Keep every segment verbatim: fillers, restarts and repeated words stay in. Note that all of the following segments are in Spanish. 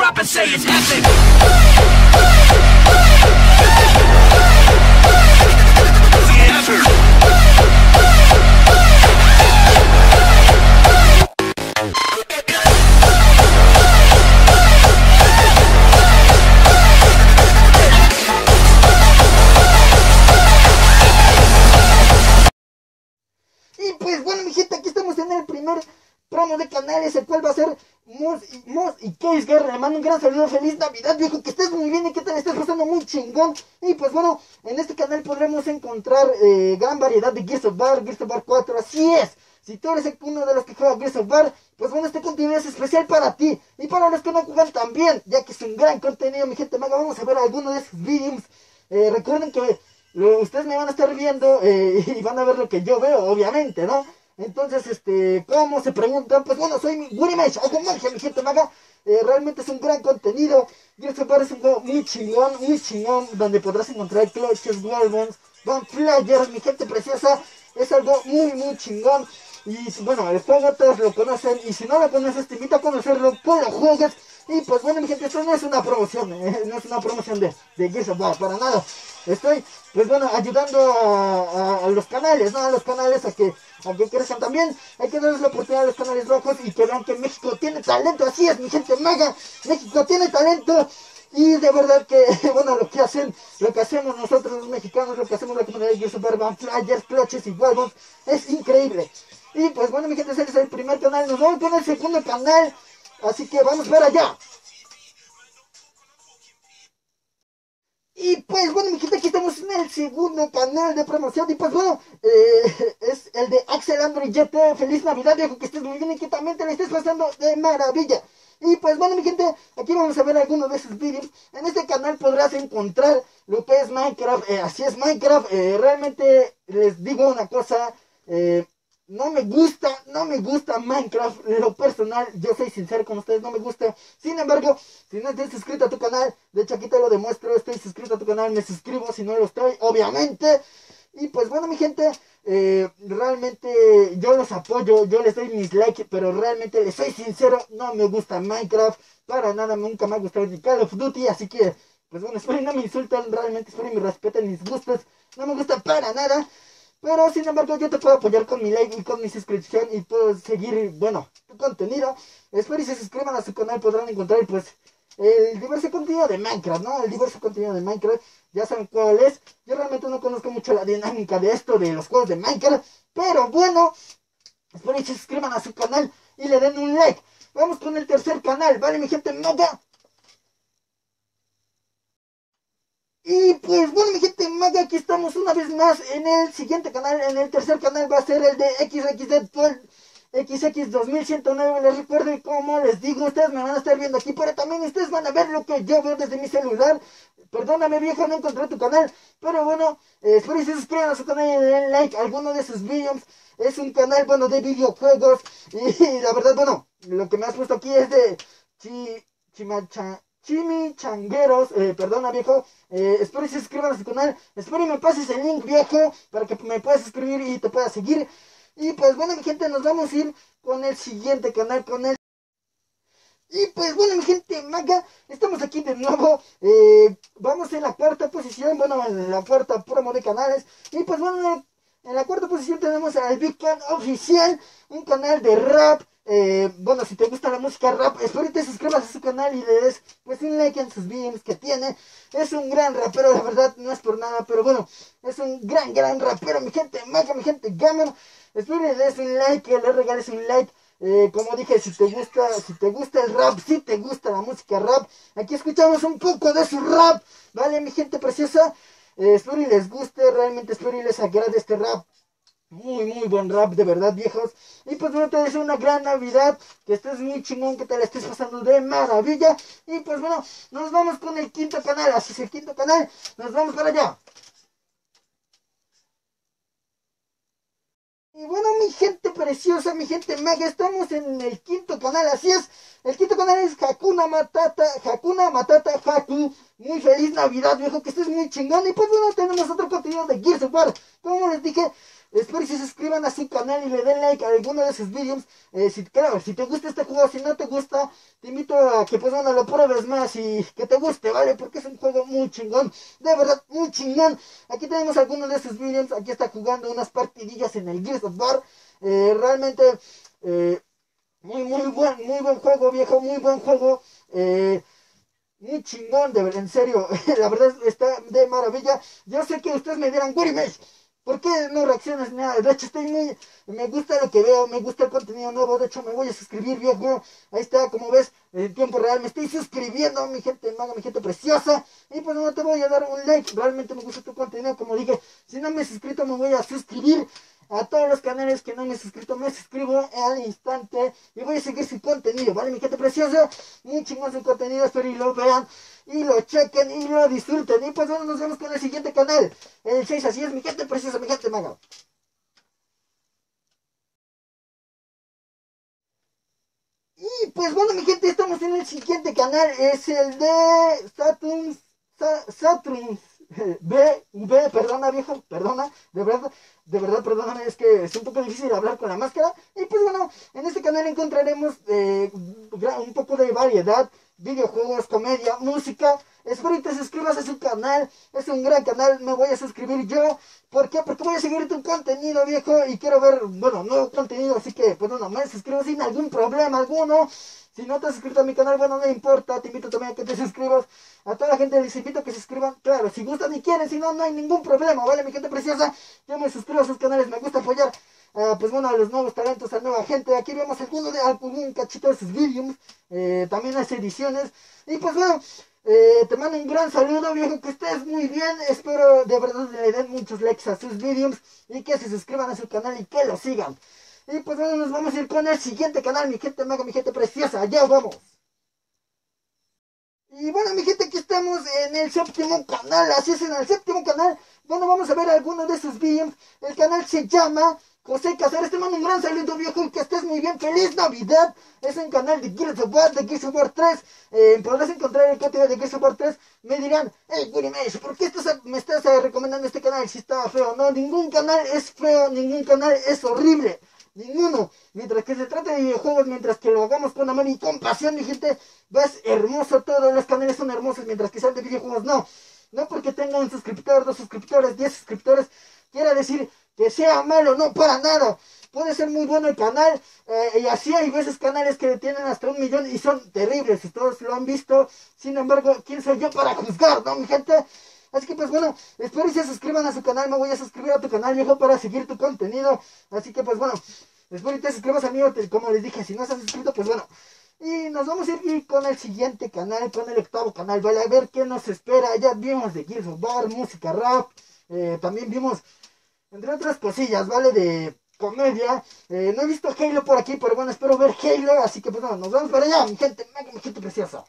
drop and say it's heaven. Y pues bueno, mi gente, aquí estamos en el primer promo de canales, el cual va a ser Moss y, Moss y Case Guerra. Le mando un gran saludo, feliz Navidad, viejo, que estés muy bien y que te la estés pasando muy chingón. Y pues bueno, en este canal podremos encontrar eh, gran variedad de Gears of War, Gears of War cuatro, así es. Si tú eres uno de los que juega Gears of War, pues bueno, este contenido es especial para ti. Y para los que no juegan también, ya que es un gran contenido, mi gente maga. Vamos a ver algunos de esos videos. Eh, recuerden que lo, ustedes me van a estar viendo eh, y van a ver lo que yo veo, obviamente, ¿no? Entonces, este, ¿cómo se preguntan? Pues bueno, soy Willy Mesh, hago magia, mi gente maga. Eh, realmente es un gran contenido. Gears of War es un juego muy chingón, muy chingón, donde podrás encontrar clutches, wallbands, gunflyers, mi gente preciosa. Es algo muy, muy chingón. Y bueno, el juego todos lo conocen. Y si no lo conoces, te invito a conocerlo, que lo juegues. Y pues bueno, mi gente, esto no es una promoción, eh, no es una promoción de, de Gears of War, para nada. Estoy, pues bueno, ayudando a, a, a los canales, ¿no? A los canales a que, a que crezcan también. Hay que darles la oportunidad a los canales rojos y que vean que México tiene talento. Así es, mi gente maga, México tiene talento. Y de verdad que, bueno, lo que hacen, lo que hacemos nosotros los mexicanos, lo que hacemos la comunidad de Gears of War, flyers, clutches y wallbones, es increíble. Y pues bueno, mi gente, ese es el primer canal. Nos vamos con el segundo canal, así que vamos para allá. Y pues bueno, mi gente, aquí estamos en el segundo canal de promoción. Y pues bueno, eh, es el de Axel Android G T. Feliz Navidad, viejo, que estés muy bien y que también te la estés pasando de maravilla. Y pues bueno, mi gente, aquí vamos a ver algunos de esos vídeos. En este canal podrás encontrar lo que es Minecraft. Eh, así es, Minecraft. Eh, realmente les digo una cosa. Eh, no me gusta, no me gusta Minecraft. Lo personal, yo soy sincero con ustedes, no me gusta. Sin embargo, si no estás suscrito a tu canal, de hecho aquí te lo demuestro, estoy suscrito a tu canal, me suscribo si no lo estoy, obviamente. Y pues bueno, mi gente, eh, realmente yo los apoyo, yo les doy mis likes, pero realmente les soy sincero, no me gusta Minecraft, para nada, nunca me ha gustado ni Call of Duty, así que, pues bueno, espero y no me insulten, realmente espero y me respeten mis gustos, no me gusta para nada. Pero sin embargo yo te puedo apoyar con mi like y con mi suscripción y puedo seguir, bueno, tu contenido. Espero y se suscriban a su canal, podrán encontrar pues el diverso contenido de Minecraft, ¿no? El diverso contenido de Minecraft, ya saben cuál es. Yo realmente no conozco mucho la dinámica de esto, de los juegos de Minecraft, pero bueno, espero y se suscriban a su canal y le den un like. Vamos con el tercer canal, ¿vale, mi gente maga? Y pues bueno, mi gente maga, aquí estamos una vez más en el siguiente canal. En el tercer canal va a ser el de X X D X X dos mil ciento nueve. Les recuerdo y como les digo, ustedes me van a estar viendo aquí, pero también ustedes van a ver lo que yo veo desde mi celular. Perdóname, viejo, no encontré tu canal, pero bueno, eh, espero que se suscriban a su canal y le den like a alguno de sus videos. Es un canal, bueno, de videojuegos. Y la verdad, bueno, lo que me has puesto aquí es de Chi, Chimacha Chimichangueros, eh, perdona, viejo. eh, Espero que se suscriban a su canal. Espero que me pases el link, viejo, para que me puedas suscribir y te puedas seguir. Y pues bueno, mi gente, nos vamos a ir con el siguiente canal, con el... Y pues bueno, mi gente maga, estamos aquí de nuevo. eh, Vamos en la cuarta posición, bueno, en la cuarta promo de canales. Y pues bueno, en, el, en la cuarta posición tenemos al Big Can Oficial, un canal de rap. Eh, bueno, si te gusta la música rap, espero que te suscribas a su canal y le des pues un like en sus videos que tiene. Es un gran rapero, la verdad, no es por nada, pero bueno, es un gran, gran rapero, mi gente maga, mi gente gamer. Espero que le des un like, que le regales un like. Eh, como dije, si te gusta, si te gusta el rap, si te gusta la música rap, aquí escuchamos un poco de su rap, ¿vale, mi gente preciosa? Eh, espero y les guste, realmente espero y les agrade este rap. Muy, muy buen rap, de verdad, viejos. Y pues bueno, te deseo una gran Navidad, que estés muy chingón, que te la estés pasando de maravilla. Y pues bueno, nos vamos con el quinto canal, así es el quinto canal, nos vamos para allá. Y bueno, mi gente preciosa, mi gente maga, estamos en el quinto canal, así es. El quinto canal es Hakuna Matata, Hakuna Matata Haku. Muy feliz Navidad, viejo, que estés muy chingón. Y pues bueno, tenemos otro contenido de Gears of War. Como les dije, espero que se suscriban a su canal y le den like a alguno de sus videos. Eh, si, claro, si te gusta este juego, si no te gusta, te invito a que pues bueno, lo pruebes más y que te guste, ¿vale? Porque es un juego muy chingón, de verdad, muy chingón. Aquí tenemos algunos de sus videos, aquí está jugando unas partidillas en el Gears of War. Eh, realmente, eh, muy, muy buen, muy buen juego, viejo, muy buen juego. Eh, muy chingón, de verdad, en serio, la verdad está de maravilla. Yo sé que ustedes me dirán, Gurimesh, ¿por qué no reaccionas nada? De hecho, estoy muy, me gusta lo que veo, me gusta el contenido nuevo, de hecho me voy a suscribir, viejo. Ahí está, como ves, en tiempo real me estoy suscribiendo, mi gente maga, mi gente preciosa. Y pues no te voy a dar un like, realmente me gusta tu contenido, como dije, si no me he suscrito me voy a suscribir. A todos los canales que no me he suscrito, me suscribo al instante y voy a seguir su contenido, ¿vale? Mi gente preciosa, muy chingón su contenido, espero y lo vean y lo chequen y lo disfruten. Y pues bueno, nos vemos con el siguiente canal, el seis, así es, mi gente preciosa, mi gente maga. Y pues bueno, mi gente, estamos en el siguiente canal, es el de Saturn, Sa Saturn B, V, perdona viejo, perdona, de verdad, de verdad, perdóname, es que es un poco difícil hablar con la máscara. Y pues bueno, en este canal encontraremos eh, un poco de variedad, videojuegos, comedia, música. Espero que te suscribas a su canal, es un gran canal, me voy a suscribir yo. ¿Por qué? Porque voy a seguir tu contenido, viejo, y quiero ver, bueno, nuevo contenido, así que, pues bueno, me suscribo sin algún problema alguno. Si no te has suscrito a mi canal, bueno, no importa, te invito también a que te suscribas. A toda la gente les invito a que se suscriban, claro, si gustan y quieren, si no, no hay ningún problema, ¿vale? Mi gente preciosa, yo me suscribo a sus canales, me gusta apoyar, uh, pues bueno, a los nuevos talentos, a nueva gente. Aquí vemos alguno de algún cachito de sus vídeos, eh, también las ediciones. Y pues bueno, eh, te mando un gran saludo, viejo, que estés muy bien. Espero de verdad le den muchos likes a sus vídeos y que se suscriban a su canal y que lo sigan. Y pues bueno, nos vamos a ir con el siguiente canal, mi gente maga, mi gente preciosa. Allá vamos. Y bueno, mi gente, aquí estamos en el séptimo canal. Así es, en el séptimo canal. Bueno, vamos a ver algunos de sus vídeos. El canal se llama José Casares. Te mando un gran saludo, viejo, que estés muy bien. ¡Feliz Navidad! Es un canal de Gears of War, de Gears of War tres. Eh, podrás encontrar el código de Gears of War tres. Me dirán, hey, Gurimesh, ¿por qué estás, me estás uh, recomendando este canal si está feo? No, ningún canal es feo, ningún canal es horrible. Ninguno. Mientras que se trate de videojuegos, mientras que lo hagamos con amor y compasión, mi gente, ves hermoso todo. Los canales son hermosos, mientras que sean de videojuegos, no. No porque tenga un suscriptor, dos suscriptores, diez suscriptores, quiera decir que sea malo, no, para nada. Puede ser muy bueno el canal, eh, y así hay veces canales que tienen hasta un millón y son terribles, y todos lo han visto. Sin embargo, ¿quién soy yo para juzgar, no, mi gente? Así que pues bueno, espero que se suscriban a su canal, me voy a suscribir a tu canal, viejo, para seguir tu contenido. Así que pues bueno, espero que te suscribas a mí, como les dije, si no estás suscrito, pues bueno. Y nos vamos a ir con el siguiente canal, con el octavo canal, vale, a ver qué nos espera. Ya vimos de Gears of War, música rap, eh, también vimos, entre otras cosillas, vale, de comedia. Eh, no he visto Halo por aquí, pero bueno, espero ver Halo, así que pues bueno, nos vamos para allá, mi gente, mi gente preciosa.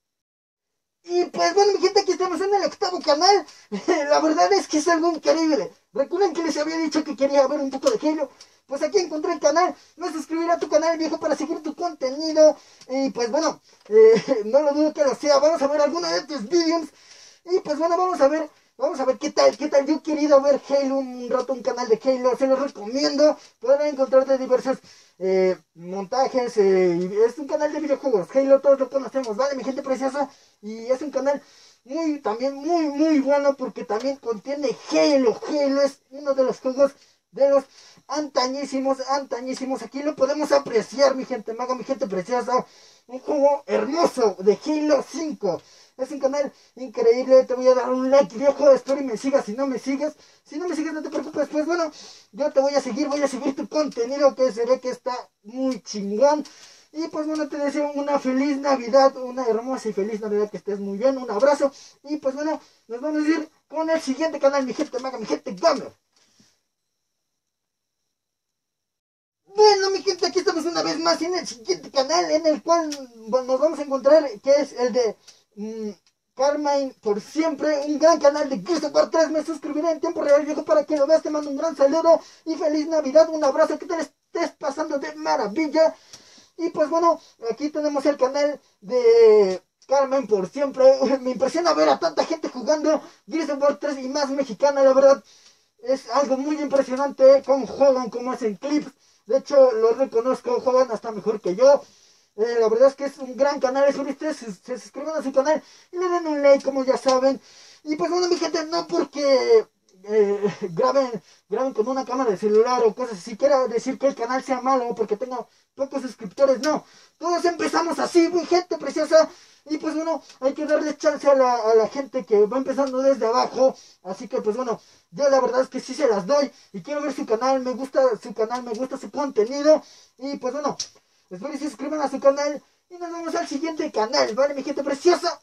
Y pues bueno, mi gente, aquí estamos en el octavo canal. La verdad es que es algo increíble. Recuerden que les había dicho que quería ver un poco de Halo. Pues aquí encontré el canal. Me suscribiré a tu canal, viejo, para seguir tu contenido. Y pues bueno, eh, no lo dudo que lo sea. Vamos a ver algunos de tus videos. Y pues bueno, vamos a ver. Vamos a ver qué tal, qué tal. Yo he querido ver Halo un rato, un canal de Halo. Se los recomiendo. Podrán encontrar de diversos eh, montajes. Eh, es un canal de videojuegos. Halo todos lo conocemos, ¿vale? Mi gente preciosa. Y es un canal muy, también muy, muy bueno porque también contiene Halo. Halo es uno de los juegos de los antañísimos, antañísimos. Aquí lo podemos apreciar, mi gente maga, mi gente preciosa. Un juego hermoso de Halo cinco. Es un canal increíble. Te voy a dar un like, viejo. Espero y me sigas. Si no me sigues, si no me sigues, no te preocupes. Pues bueno, yo te voy a seguir. Voy a seguir tu contenido, que se ve que está muy chingón. Y pues bueno, te deseo una feliz Navidad, una hermosa y feliz Navidad, que estés muy bien, un abrazo. Y pues bueno, nos vamos a ir con el siguiente canal, mi gente maga, mi gente gamer. Bueno, mi gente, aquí estamos una vez más en el siguiente canal, en el cual bueno, nos vamos a encontrar, que es el de mmm, Carmine por siempre, un gran canal de Gears of War tres. Me suscribiré en tiempo real, viejo, para que lo veas. Te mando un gran saludo y feliz Navidad, un abrazo, que te estés pasando de maravilla. Y pues bueno, aquí tenemos el canal de Carmen por siempre. Me impresiona ver a tanta gente jugando Gears of War tres y más mexicana, la verdad. es algo muy impresionante cómo juegan, cómo hacen clips. De hecho, los reconozco, juegan hasta mejor que yo. Eh, la verdad es que es un gran canal. Espero ustedes se, se suscriban a su canal y le den un like, como ya saben. Y pues bueno, mi gente, no porque eh, graben, graben con una cámara de celular o cosas así, quiera decir que el canal sea malo o porque tenga pocos suscriptores, no. Todos empezamos así, mi gente preciosa. Y pues bueno, hay que darle chance a la, a la gente que va empezando desde abajo. Así que pues bueno, yo la verdad es que sí se las doy. Y quiero ver su canal, me gusta su canal, me gusta su contenido. Y pues bueno, espero que se suscriban a su canal. Y nos vemos al siguiente canal, ¿vale, mi gente preciosa?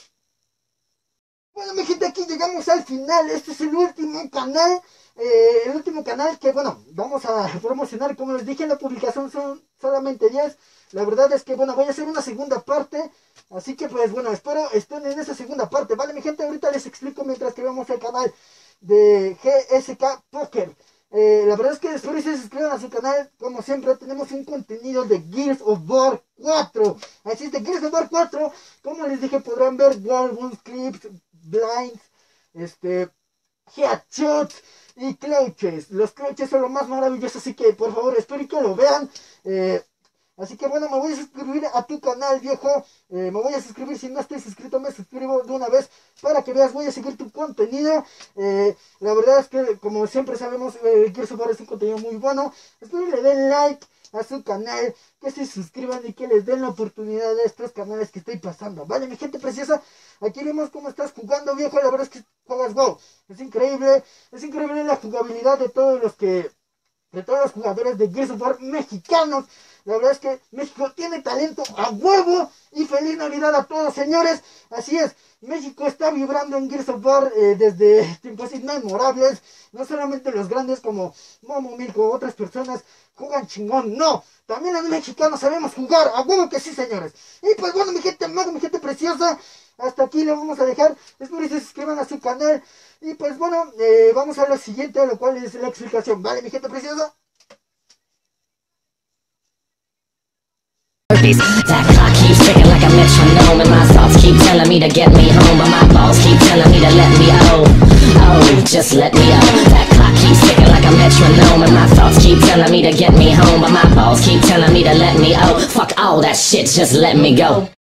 Bueno, mi gente, aquí llegamos al final. Este es el último canal. Eh, el último canal que, bueno, vamos a promocionar. Como les dije en la publicación, son solamente diez. La verdad es que, bueno, voy a hacer una segunda parte. Así que, pues, bueno, espero estén en esa segunda parte. Vale, mi gente, ahorita les explico mientras que vemos el canal de G S K Poker. Eh, la verdad es que espero que se suscriban a su canal. Como siempre, tenemos un contenido de Gears of War cuatro. Así es, de Gears of War cuatro. Como les dije, podrán ver wallbones, clips, blinds, este, headshots y clutches. Los clutches son lo más maravilloso, así que por favor espero que lo vean. Eh, así que bueno, me voy a suscribir a tu canal, viejo. Eh, me voy a suscribir, si no estoy suscrito me suscribo de una vez para que veas. Voy a seguir tu contenido. Eh, la verdad es que, como siempre sabemos, eh, Gears of War es un contenido muy bueno. Espero que le den like a su canal, que se suscriban y que les den la oportunidad de estos canales que estoy pasando. Vale, mi gente preciosa, aquí vemos cómo estás jugando, viejo. La verdad es que juegas WoW, es increíble, es increíble la jugabilidad de todos los que, de todos los jugadores de Gears of War mexicanos. La verdad es que México tiene talento a huevo. Y feliz Navidad a todos, señores. Así es, México está vibrando en Gears of War eh, desde tiempos inmemorables. No solamente los grandes como Momo, Milko, otras personas juegan chingón, no. También los mexicanos sabemos jugar, a huevo que sí, señores. Y pues bueno, mi gente amada, mi gente preciosa, hasta aquí lo vamos a dejar. Espero que se suscriban a su canal. Y pues bueno, eh, vamos a lo siguiente, lo cual es la explicación. Vale, mi gente preciosa. That clock keeps ticking like a metronome, and my thoughts keep telling me to get me home, but my balls keep telling me to let me oh, oh, just let me oh. That clock keeps ticking like a metronome, and my thoughts keep telling me to get me home, but my balls keep telling me to let me oh. Fuck all that shit, just let me go.